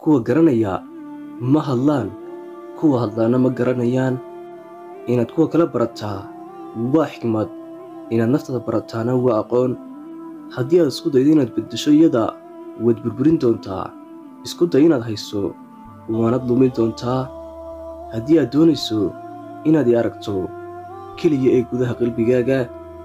kuwa garanaya ma hadlaan, kuwa hadlaana ma garanayaan. inaad kuwa kala barataa waa xikmad, inaad naftada barataana waa aqoon. haddii aad isku daydo inaad beddesho iyada waad burburin doontaa. isku day inaad hayso waanad lumin doontaa. haddii aad doonayso inaad i aragto keliya ee gudaha qalbigaaga,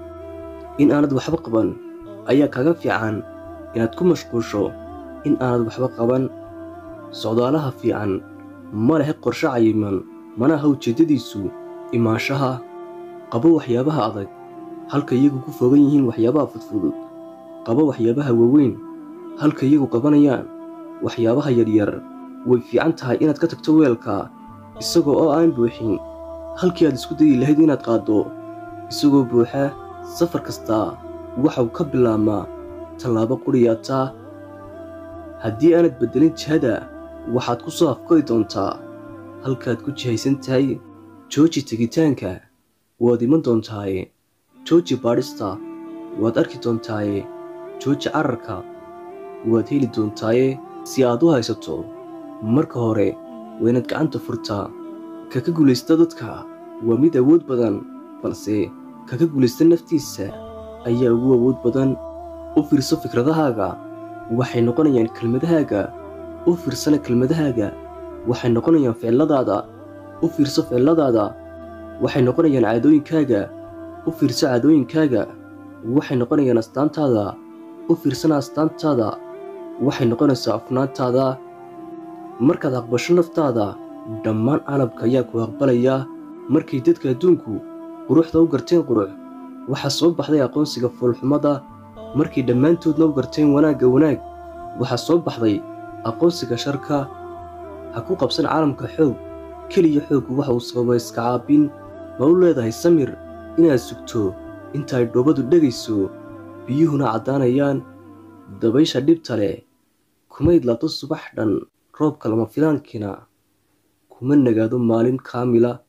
in aanad waxba qaban ayaa kaaga fiican inaad ku mashquusho in aanad waxba qaban. socdaalaha fiican ma lehe qorshe cayiman, mana aha ujeeddadiisu imaanshaha. qabo waxyaabaha adag halka iyagu ku fogan yihiin waxyaabaha fudfudud. qabo waxyaabaha waaweyn halka iyagu qabanayaan waxyaabaha yaryar. way fiican tahay inaad ka tagto weelka isagoo oo aan buuxin halkii aad isku dayi lahayd inaad qaaddo isagoo buuxa. safar kastaa waxau ka bilaabmaa tallaabo quriyaataa. haddii aanad beddelin jihada waxaad ku soo afkori doontaa halkaad ku jihaysan tahay. jooji tegitaanka waad iman doontaaye. jooji baadhista waad arki doontaaye. jooji cararka waad heli doontaaye. si aad u haysato marka hore waa inaad gacanta furtaa. kaka guulaysta dadka waa mid awood badan, balse kaka guulaysta naftiisa ayaa ugu awood badan. u fiirso fikradahaaga, waxay noqonayaan kelmadahaaga. u fiirsana kelmadahaaga, waxay noqonayaan ficilladaada. u fiirso ficilladaada, waxay noqonayaan caadooyinkaaga. u fiirso caadooyinkaaga, waxay noqonayaan astaantaada. u fiirsana astaantaada, waxay noqonaysaa afnaantaada. markaad aqbasho naftaada, dhammaan caalamka ayaa ku aqbalaya. markay dadka adduunku quruxda u garteen qurux, waxaa soo baxday aqoonsiga foolxumada. markay dhammaantoodna u garteen wanaagga wanaag, waxaa soo baxday aqoonsiga sharka. ha ku qabsan caalamka xoog, keliya xooggu waxa uu sababa iska caabin. ma u leedahay samir inaad sugto inta ay dhoobadu dhegayso biyuhuna caddaanayaan. dabaysha dhibta leh kuma idlaato subax dhan, roobka lama filaankiina kuma nagaado maalin kaamila.